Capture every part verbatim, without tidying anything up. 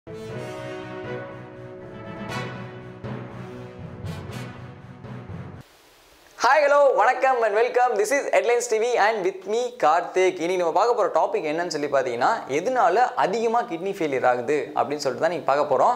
Hi, hello, வணக்கம் and welcome. This is Headlines T V and with me Karthik. இனி நம்ம பார்க்க போற டாபிக் என்னன்னு சொல்லி பார்த்தீங்கன்னா எதனால அதிகமா கிட்னி ஃபெயிலியர் ஆகுது அப்படின்னு சொல்லிட்டு தான் நீங்க பார்க்க போறோம்.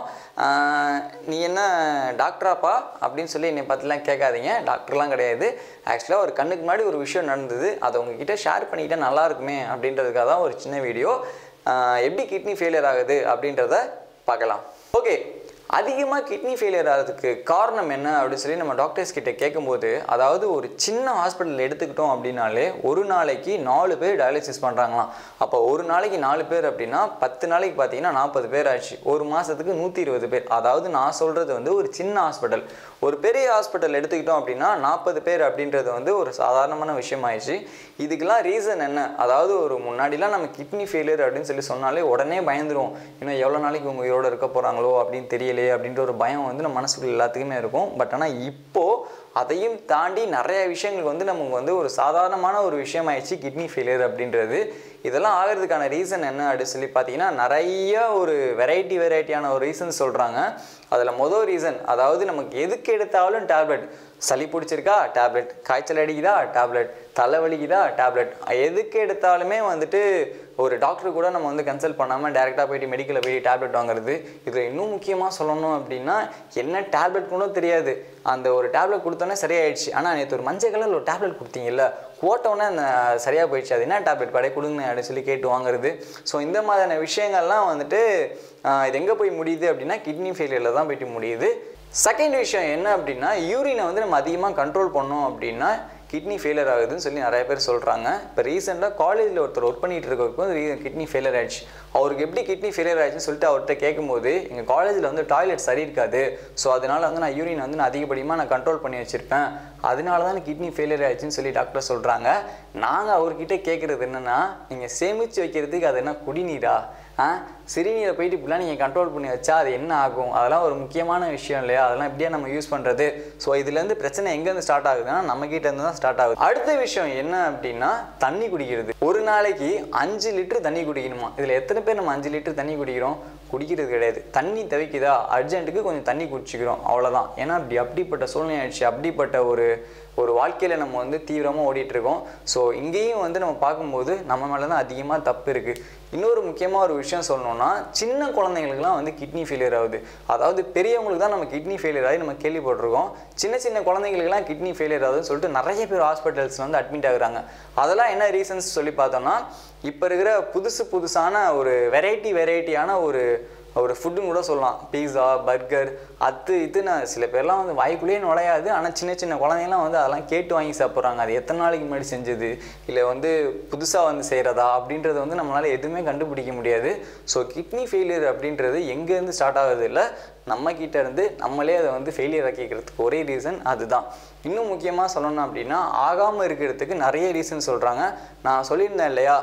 நீ என்ன டாக்டராப்பா அப்படின்னு சொல்லி என்னை பார்த்துலாம் கேட்காதீங்க. டாக்டர்லாம் கிடையாது. ஆக்சுவலாக ஒரு கண்ணுக்கு முன்னாடி ஒரு விஷயம் நடந்தது, அதை உங்ககிட்ட ஷேர் பண்ணிக்கிட்டா நல்லா இருக்குமே அப்படின்றதுக்காக தான் ஒரு சின்ன வீடியோ. எப்படி கிட்னி ஃபெயிலியர் ஆகுது அப்படின்றத பார்க்கலாம். ஓகே, அதிகமாக கிட்னி ஃபெயிலியர் ஆகிறதுக்கு காரணம் என்ன அப்படின்னு சொல்லி நம்ம டாக்டர்ஸ் கிட்ட கேட்கும்போது, அதாவது ஒரு சின்ன ஹாஸ்பிட்டல் எடுத்துக்கிட்டோம் அப்படின்னாலே ஒரு நாளைக்கு நாலு பேர் டயாலிசிஸ் பண்ணுறாங்களாம். அப்போ ஒரு நாளைக்கு நாலு பேர் அப்படின்னா பத்து நாளைக்கு பார்த்தீங்கன்னா நாற்பது பேர் ஆச்சு. ஒரு மாதத்துக்கு நூற்றி இருபது பேர். அதாவது நான் சொல்கிறது வந்து ஒரு சின்ன ஹாஸ்பிட்டல். ஒரு பெரிய ஹாஸ்பிட்டல் எடுத்துக்கிட்டோம் அப்படின்னா நாற்பது பேர் அப்படின்றது வந்து ஒரு சாதாரணமான விஷயம் ஆயிடுச்சு. இதுக்கெல்லாம் ரீசன் என்ன? அதாவது ஒரு முன்னாடிலாம் நம்ம கிட்னி ஃபெயிலியர் அப்படின்னு சொல்லி சொன்னாலே உடனே பயந்துரும். இன்னும் எவ்வளோ நாளைக்கு உங்கள் உயிரோடு இருக்க போகிறாங்களோ அப்படின்னு தெரியலையே அப்படின்ற ஒரு பயம் வந்து நம்ம மனசுக்குள்ள எல்லாத்துக்குமே இருக்கும். பட் ஆனால் இப்போது அதையும் தாண்டி நிறைய விஷயங்கள் வந்து நமக்கு வந்து ஒரு சாதாரணமான ஒரு விஷயம் ஆயிடுச்சு கிட்னி ஃபெயிலியர் அப்படின்றது. இதெல்லாம் ஆகிறதுக்கான ரீசன் என்ன அப்படின்னு சொல்லி பார்த்தீங்கன்னா நிறைய ஒரு வெரைட்டி வெரைட்டியான ஒரு ரீசன் சொல்கிறாங்க. அதில் மொதல் ரீசன், அதாவது நமக்கு எதுக்கு எடுத்தாலும் டேப்லெட். சளி பிடிச்சிருக்கா டேப்லெட், காய்ச்சல் அடிக்குதா டேப்லெட், தலைவலிக்குதா டேப்லெட். எதுக்கு எடுத்தாலுமே வந்துட்டு ஒரு டாக்டர் கூட நம்ம வந்து கன்சல்ட் பண்ணாமல் டேரெக்டாக போய்ட்டு மெடிக்கலில் போய்ட்டு டேப்லெட் வாங்குறது. இதில் இன்னும் முக்கியமாக சொல்லணும் அப்படின்னா என்ன டேப்லெட் கூட தெரியாது. அந்த ஒரு டேப்லெட் கொடுத்தோன்னே சரியாயிடுச்சு. ஆனால் நேற்று ஒரு மஞ்சள் கலரில் ஒரு டேப்லெட் கொடுத்தீங்கல்ல, போட்டோன்னே அந்த சரியாக போயிடுச்சு, அது என்ன டேப்லெட் கடை கொடுங்க அப்படின்னு சொல்லி கேட்டு வாங்குறது. ஸோ இந்த மாதிரியான விஷயங்கள்லாம் வந்துட்டு இது எங்கே போய் முடியுது அப்படின்னா கிட்னி ஃபெயிலியரில் தான் போய்ட்டு முடியுது. செகண்ட் விஷயம் என்ன அப்படின்னா, யூரினை வந்து நம்ம அதிகமாக கண்ட்ரோல் பண்ணோம் அப்படின்னா கிட்னி ஃபெயிலியர் ஆகுதுன்னு சொல்லி நிறைய பேர் சொல்கிறாங்க. இப்போ ரீசெண்டாக காலேஜில் ஒருத்தர் ஒர்க் பண்ணிகிட்டு இருக்கவருக்கும் கிட்னி ஃபெயிலியர் ஆகிடுச்சு. அவருக்கு எப்படி கிட்னி ஃபெயிலியர் ஆகிடுச்சுன்னு சொல்லிட்டு அவர்கிட்ட கேட்கும்போது, எங்கள் காலேஜில் வந்து டாய்லெட் சரி இருக்காது, ஸோ அதனால் வந்து நான் யூரின் வந்து நான் அதிகப்படியாக நான் கண்ட்ரோல் பண்ணி வச்சுருப்பேன், அதனால தான் கிட்னி ஃபெயிலியர் ஆகிடுச்சின்னு சொல்லி டாக்டர் சொல்கிறாங்க. நாங்கள் அவர்கிட்ட கேட்குறது என்னென்னா, நீங்கள் சேமித்து வைக்கிறதுக்கு அது என்ன குடிநீரா? ஆ சிறுநீரை போயிட்டு இப்படிலாம் நீங்கள் கண்ட்ரோல் பண்ணி வச்சா அது என்ன ஆகும்? அதெல்லாம் ஒரு முக்கியமான விஷயம் இல்லையா? அதெல்லாம் எப்படியா நம்ம யூஸ் பண்ணுறது? ஸோ இதுலேருந்து பிரச்சனை எங்கேருந்து ஸ்டார்ட் ஆகுதுன்னா நம்மக்கிட்ட இருந்து தான் ஸ்டார்ட் ஆகுது. அடுத்த விஷயம் என்ன அப்படின்னா தண்ணி குடிக்கிறது. ஒரு நாளைக்கு அஞ்சு லிட்டர் தண்ணி குடிக்கணுமா? இதில் எத்தனை பேர் நம்ம அஞ்சு லிட்டர் தண்ணி குடிக்கிறோம்? குடிக்கிறது கிடையாது. தண்ணி தவிக்குதா, அர்ஜென்ட்டுக்கு கொஞ்சம் தண்ணி குடிச்சிக்கிறோம், அவ்வளோதான். ஏன்னா அப்படி அப்படிப்பட்ட சூழ்நிலை ஆயிடுச்சு. அப்படிப்பட்ட ஒரு ஒரு வாழ்க்கையில் நம்ம வந்து தீவிரமாக ஓடிட்டுருக்கோம். ஸோ இங்கேயும் வந்து நம்ம பார்க்கும்போது நம்ம மேலே தான் அதிகமாக தப்பு இருக்குது. இன்னொரு முக்கியமாக ஒரு விஷயம் சொல்லணும்னா, சின்ன குழந்தைங்களுக்குலாம் வந்து கிட்னி ஃபெயிலியர் ஆகுது. அதாவது பெரியவங்களுக்கு தான் நம்ம கிட்னி ஃபெயிலியர் ஆகி நம்ம கேள்விப்பட்டிருக்கோம். சின்ன சின்ன குழந்தைங்களுக்குலாம் கிட்னி ஃபெயிலியர் ஆகுதுன்னு சொல்லிட்டு நிறைய பேர் ஹாஸ்பிட்டல்ஸில் வந்து அட்மிட் ஆகுறாங்க. அதெல்லாம் என்ன ரீசன்ஸ் சொல்லி பார்த்தோம்னா, இப்போ இருக்கிற புதுசு புதுசான ஒரு வெரைட்டி வெரைட்டியான ஒரு ஒரு ஃபுட்டுன்னு கூட சொல்லலாம். பீஸா, பர்கர், அது இதுன்னு சில பேர்லாம் வந்து வாய்க்குள்ளேயே நுழையாது. ஆனால் சின்ன சின்ன குழந்தைங்கலாம் வந்து அதெல்லாம் கேட்டு வாங்கி சாப்பிட்றாங்க. அது எத்தனை நாளைக்கு முன்னாடி செஞ்சது, இல்லை வந்து புதுசாக வந்து செய்கிறதா அப்படின்றது வந்து நம்மளால் எதுவுமே கண்டுபிடிக்க முடியாது. ஸோ கிட்னி ஃபெயிலியர் அப்படின்றது எங்கேருந்து ஸ்டார்ட் ஆகுது இல்லை, நம்மக்கிட்ட இருந்து நம்மளே அதை வந்து ஃபெயிலியர் ஆக்கிக்கிறதுக்கு ஒரே ரீசன் அதுதான். இன்னும் முக்கியமாக சொல்லணும் அப்படின்னா, ஆகாமல் இருக்கிறதுக்கு நிறைய ரீசன் சொல்கிறாங்க. நான் சொல்லியிருந்தேன் இல்லையா,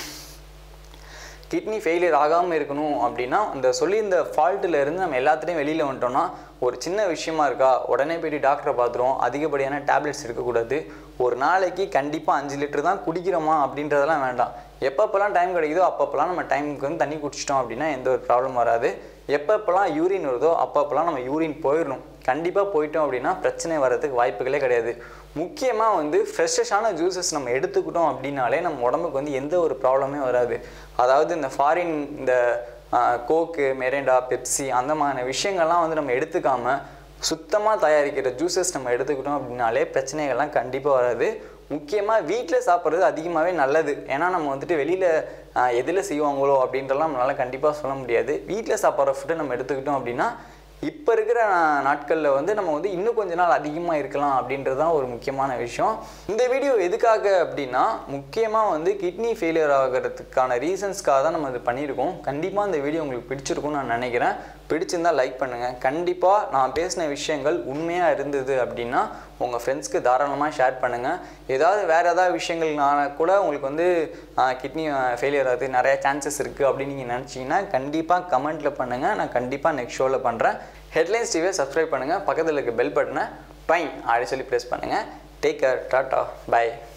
கிட்னி ஃபெயிலியர் ஆகாமல் இருக்கணும் அப்படின்னா இந்த சொல்லி இந்த ஃபால்ட்டில் இருந்து நம்ம எல்லாத்துலேயும் வெளியில் வந்துட்டோம்னா, ஒரு சின்ன விஷயமா இருக்கா உடனே போய்ட்டு டாக்டரை பார்த்துருவோம். அதிகப்படியான டேப்லெட்ஸ் எடுக்கக்கூடாது. ஒரு நாளைக்கு கண்டிப்பாக அஞ்சு லிட்டர் தான் குடிக்கிறோமா அப்படின்றதெல்லாம் வேண்டாம். எப்பப்போலாம் டைம் கிடைக்குதோ அப்பப்போலாம் நம்ம டைமுக்கு வந்து தண்ணி குடிச்சிட்டோம் அப்படின்னா எந்த ஒரு ப்ராப்ளம் வராது. எப்பப்போலாம் யூரின் வருதோ அப்பப்போலாம் நம்ம யூரின் போயிடணும். கண்டிப்பாக போயிட்டோம் அப்படின்னா பிரச்சனை வர்றதுக்கு வாய்ப்புகளே கிடையாது. முக்கியமாக வந்து ஃப்ரெஷ்ஷான ஜூஸஸ் நம்ம எடுத்துக்கிட்டோம் அப்படின்னாலே நம்ம உடம்புக்கு வந்து எந்த ஒரு ப்ராப்ளமே வராது. அதாவது இந்த ஃபாரின் இந்த கோக்கு, மெரேண்டா, பெப்சி அந்த மாதிரியான விஷயங்கள்லாம் வந்து நம்ம எடுத்துக்காமல் சுத்தமாக தயாரிக்கிற ஜூஸஸ் நம்ம எடுத்துக்கிட்டோம் அப்படின்னாலே பிரச்சனைகள்லாம் கண்டிப்பாக வராது. முக்கியமாக வீட்டில் சாப்பிட்றது அதிகமாகவே நல்லது. ஏன்னா நம்ம வந்துட்டு வெளியில் எதில் செய்வாங்களோ அப்படின்றலாம் நம்மளால் கண்டிப்பாக சொல்ல முடியாது. வீட்டில் சாப்பிட்ற ஃபுட்டை நம்ம எடுத்துக்கிட்டோம் அப்படின்னா இப்போ இருக்கிற நாட்களில் வந்து நம்ம வந்து இன்னும் கொஞ்ச நாள் அதிகமாக இருக்கலாம் அப்படின்றது தான் ஒரு முக்கியமான விஷயம். இந்த வீடியோ எதுக்காக அப்படின்னா, முக்கியமாக வந்து கிட்னி ஃபெயிலியர் ஆகிறதுக்கான ரீசன்ஸ்க்காக தான் நம்ம இது பண்ணியிருக்கோம். கண்டிப்பாக இந்த வீடியோ உங்களுக்கு பிடிச்சிருக்கும்னு நான் நினைக்கிறேன். பிடிச்சிருந்தால் லைக் பண்ணுங்கள். கண்டிப்பாக நான் பேசின விஷயங்கள் உண்மையாக இருந்தது அப்படின்னா உங்கள் ஃப்ரெண்ட்ஸ்க்கு தாராளமாக ஷேர் பண்ணுங்கள். ஏதாவது வேறு ஏதாவது விஷயங்கள்னால கூட உங்களுக்கு வந்து கிட்னி ஃபெயிலியர் ஆகுது நிறையா சான்சஸ் இருக்குது அப்படின்னு நீங்கள் நினச்சிங்கன்னா கண்டிப்பாக கமெண்ட்டில் பண்ணுங்கள். நான் கண்டிப்பாக நெக்ஸ்ட் ஷோவில் பண்ணுறேன். ஹெட்லைன்ஸ் டிவியை சப்ஸ்கிரைப் பண்ணுங்கள். பக்கத்தில் இருக்க பெல் பட்டனை பைன் அப்படி சொல்லி ப்ரெஸ் பண்ணுங்கள். Take care, tata, by.